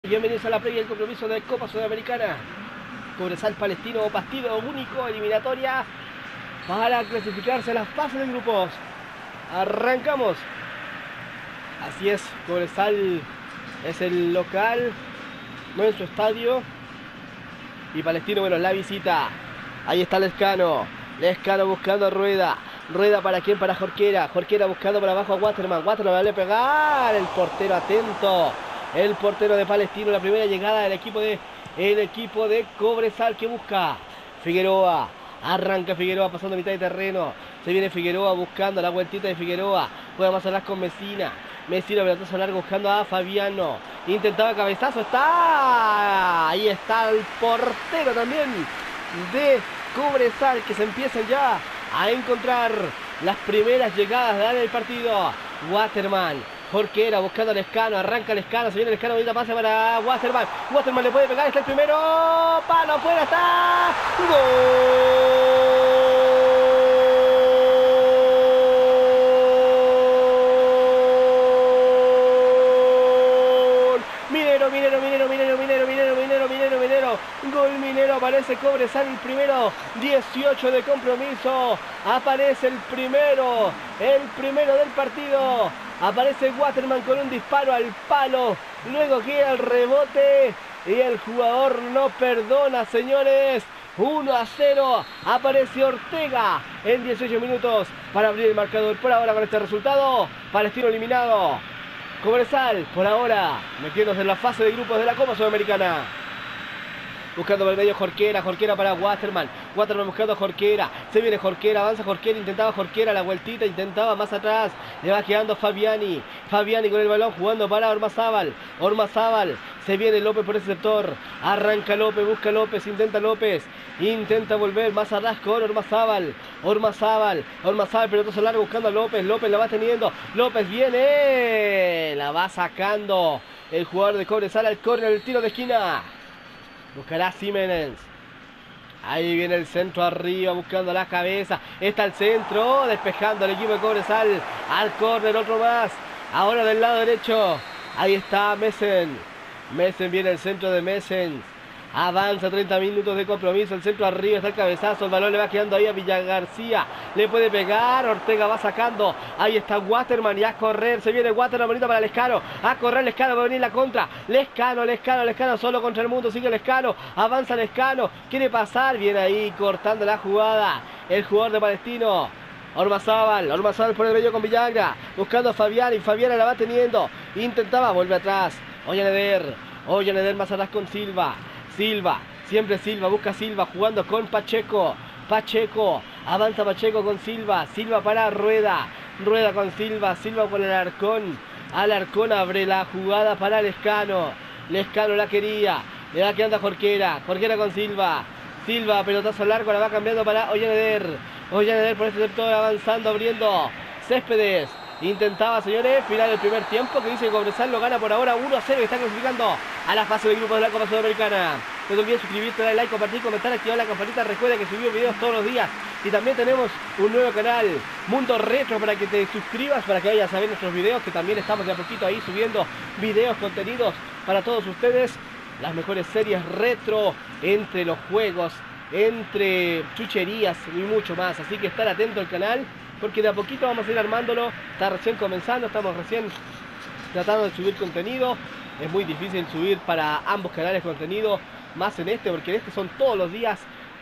Bienvenidos a la previa del compromiso de Copa Sudamericana. Cobresal Palestino, partido único, eliminatoria para clasificarse a las fases de grupos. Arrancamos. Así es, Cobresal es el local, no en su estadio. Y Palestino, bueno, la visita. Ahí está Lescano. Lescano buscando a Rueda. Rueda para quién, para Jorquera. Jorquera buscando para abajo a Waterman. Waterman va a pegar. El portero atento. El portero de Palestino, la primera llegada del equipo de Cobresal que busca Figueroa. Arranca Figueroa pasando a mitad de terreno. Se viene Figueroa buscando la vueltita de Figueroa. Juega más atrás con Mesina. Mesina, pelotazo largo buscando a Fabiano. Intentaba cabezazo. Está. Ahí está el portero también de Cobresal, que se empiezan ya a encontrar las primeras llegadas del partido. Waterman. Jorquera buscando a Lescano, arranca Lescano, se viene Lescano, bonita pase para Waterman. Waterman le puede pegar, está el primero, palo afuera, está. ¡Gol! Minero. Gol Minero, aparece Cobresal el primero, 18 de compromiso, aparece el primero del partido. Aparece Waterman con un disparo al palo. Luego queda el rebote. Y el jugador no perdona, señores. 1-0. Aparece Ortega en 18 minutos para abrir el marcador. Por ahora con este resultado, Palestino eliminado. Cobresal, por ahora, metiéndose en la fase de grupos de la Copa Sudamericana. Buscando por el medio Jorquera para Waterman. Waterman buscando a Jorquera. Se viene Jorquera, avanza Jorquera, intentaba Jorquera la vueltita, intentaba más atrás. Le va quedando Fabiani. Fabiani con el balón jugando para Ormazábal. Ormazábal. Se viene López por ese sector. Arranca López, busca López, intenta López. Intenta volver más atrás con Ormazábal. Ormazábal, pelotazo largo buscando a López. López la va teniendo. López viene. La va sacando el jugador de Cobresal al córner, el tiro de esquina. Buscará Simenens. Ahí viene el centro arriba buscando la cabeza. Está el centro, despejando el equipo de Cobresal. Al córner, otro más. Ahora del lado derecho. Ahí está Messen. Messen viene el centro de Messen. Avanza 30 minutos de compromiso. El centro arriba, está el cabezazo. El balón le va quedando ahí a Villagarcía. Le puede pegar. Ortega va sacando. Ahí está Waterman. Y a correr. Se viene Waterman. Bonita para Lescano. A correr Lescano. Va a venir la contra. Lescano solo contra el mundo. Sigue Lescano. Avanza Lescano. Quiere pasar. Viene ahí cortando la jugada el jugador de Palestino. Ormazábal por el medio con Villagra. Buscando a Fabiani. Fabiani la va teniendo. Intentaba. Vuelve atrás. Ollaneder más atrás con Silva. Siempre Silva, busca Silva, jugando con Pacheco, avanza Pacheco con Silva para Rueda con Silva por Alarcón abre la jugada para Lescano la quería, le va quedando a Jorquera con Silva, pelotazo largo, la va cambiando para Ollaneder por este sector, avanzando, abriendo, Céspedes. Intentaba, señores, final del primer tiempo, que dice que Cobresal lo gana por ahora 1-0 y está clasificando a la fase de grupos de la Copa Sudamericana. No te olvides suscribirte, darle like, compartir, comentar, activar la campanita. Recuerda que subimos videos todos los días. Y también tenemos un nuevo canal, Mundo Retro, para que te suscribas, para que vayas a ver nuestros videos, que también estamos de a poquito ahí subiendo videos, contenidos para todos ustedes. Las mejores series retro, entre los juegos, entre chucherías y mucho más. Así que estar atento al canal, porque de a poquito vamos a ir armándolo. Está recién comenzando, estamos recién tratando de subir contenido. Es muy difícil subir para ambos canales contenido, más en este, porque en este son todos los días.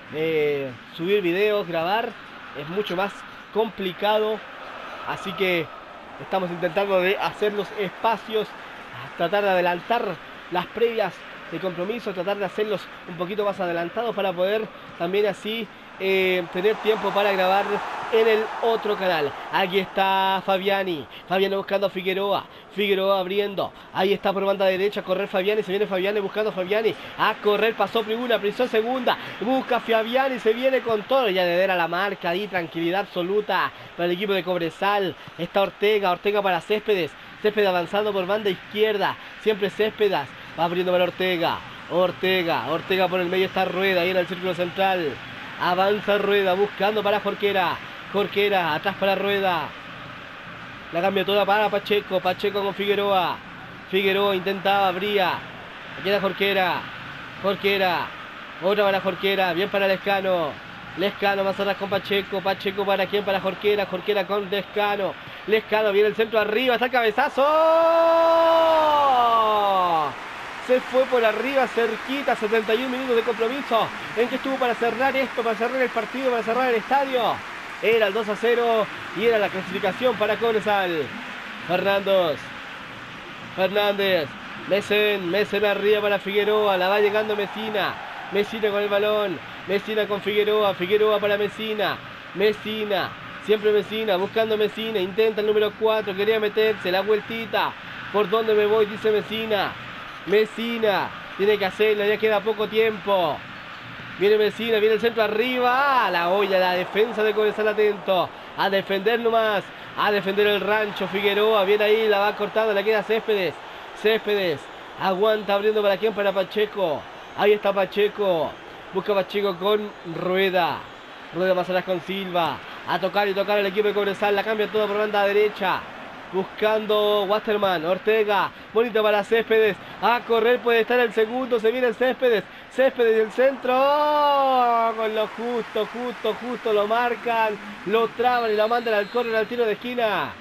Subir videos, grabar, es mucho más complicado. Así que estamos intentando de hacer los espacios, tratar de adelantar las previas de compromiso, tratar de hacerlos un poquito más adelantados para poder también así tener tiempo para grabar en el otro canal. Aquí está Fabiani buscando a Figueroa abriendo, ahí está por banda derecha, a correr Fabiani, se viene Fabiani buscando a Fabiani, a correr, pasó primera, prisión segunda, busca Fabiani, se viene con todo, ya de ver a la marca ahí, tranquilidad absoluta para el equipo de Cobresal. Está Ortega para Céspedes avanzando por banda izquierda, siempre Céspedes, va abriendo para Ortega por el medio, está Rueda ahí en el círculo central. Avanza Rueda buscando para Jorquera, atrás para Rueda. La cambia toda para Pacheco con Figueroa. Figueroa intentaba, abría. Aquí la Jorquera. Jorquera. Otra para Jorquera. Bien para Lescano. Lescano más atrás con Pacheco. Pacheco para quién, para Jorquera. Jorquera con Lescano. Lescano viene el centro arriba. Está el cabezazo. Se fue por arriba, cerquita. 71 minutos de compromiso. ¿En que estuvo para cerrar esto? Para cerrar el partido, para cerrar el estadio. Era el 2-0 y era la clasificación para Cobresal. Fernández. Mesen arriba para Figueroa. La va llegando Mesina. Mesina con el balón. Mesina con Figueroa. Figueroa para Mesina. Siempre Mesina. Buscando Mesina. Intenta el número 4. Quería meterse. La vueltita. ¿Por dónde me voy? Dice Mesina. Tiene que hacerla. Ya queda poco tiempo. Viene Mesina. Viene el centro arriba. La olla. La defensa de Cobresal atento. A defender nomás. A defender el rancho. Figueroa. Viene ahí. La va cortando. Le queda Céspedes. Aguanta abriendo para quién, para Pacheco. Ahí está Pacheco. Busca Pacheco con Rueda. Rueda más atrás con Silva. A tocar y tocar el equipo de Cobresal. La cambia todo por banda derecha. Buscando Waterman. Ortega. Bonito para Céspedes. A correr puede estar el segundo. Se viene el Céspedes. Céspedes del centro. Con lo justo. Lo marcan. Lo traban y lo mandan al córner, al tiro de esquina.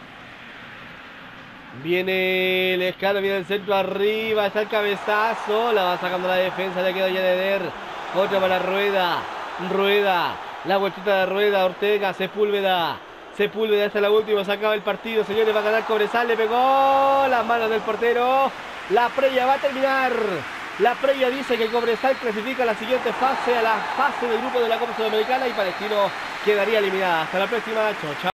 Viene Lescano, viene el centro arriba, está el cabezazo, la va sacando la defensa, le queda Yaneder, otra para Rueda, la vueltita de Rueda, Ortega, Sepúlveda, esta es la última, se acaba el partido, señores, va a ganar Cobresal, le pegó las manos del portero, la previa va a terminar, la previa dice que Cobresal clasifica a la siguiente fase, a la fase del grupo de la Copa Sudamericana y Palestino quedaría eliminada. Hasta la próxima, chao.